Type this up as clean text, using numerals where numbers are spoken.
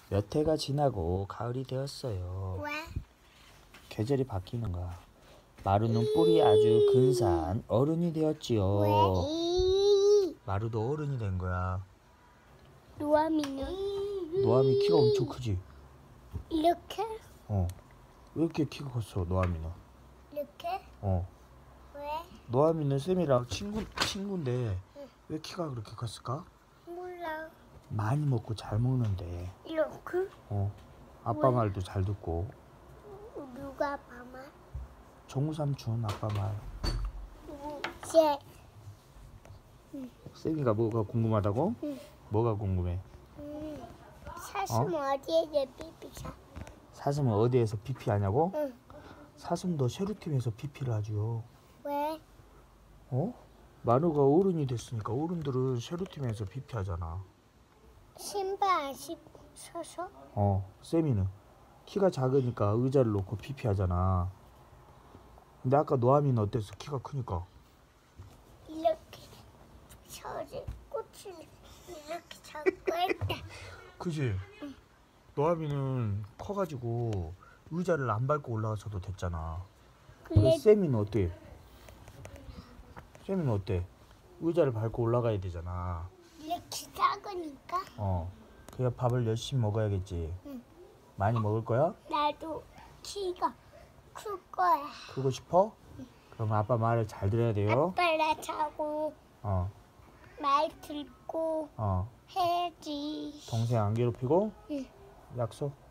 몇 해가 지나고 가을이 되었어요. 왜? 계절이 바뀌는 거야. 마루는 뿔이 아주 근사한 어른이 되었지요. 왜? 마루도 어른이 된 거야. 노아미는? 노아미 키가 엄청 크지? 이렇게? 왜 이렇게 키가 컸어, 노아미는? 이렇게? 왜? 노아미는 쌤이랑 친구인데 왜 키가 그렇게 컸을까? 몰라. 많이 먹고 잘 먹는데. 이렇게? 아빠 왜? 말도 잘 듣고. 누가 봐만? 정우 삼촌 아빠 말. 쟤. 쌤이가 뭐가 궁금하다고? 응. 뭐가 궁금해? 사슴 어디에 삐삐사? 사슴은 어디에서 피피하냐고? 응. 사슴도 쉐루팀에서 피피를 하죠. 왜? 마루가 어른이 됐으니까 어른들은 쉐루팀에서 피피하잖아. 신발 안 신어서? 쌤이는 키가 작으니까 의자를 놓고 피피하잖아. 근데 아까 노아미는 어땠어? 키가 크니까. 이렇게 저를 꽃을 이렇게 잡고 했다. 그지? 노아미는 커가지고 의자를 안 밟고 올라가서도 됐잖아. 근데 근데 쌤이는 어때? 쌤이는 어때? 의자를 밟고 올라가야 되잖아. 이렇게 작으니까 그냥 밥을 열심히 먹어야겠지. 응. 많이 먹을 거야? 나도 키가 클 거야. 크고 싶어? 그럼 아빠 말을 잘 들어야 돼요. 아빠랑 자고 어, 말 듣고 어. 해야지. 동생 안 괴롭히고? 응. 약속?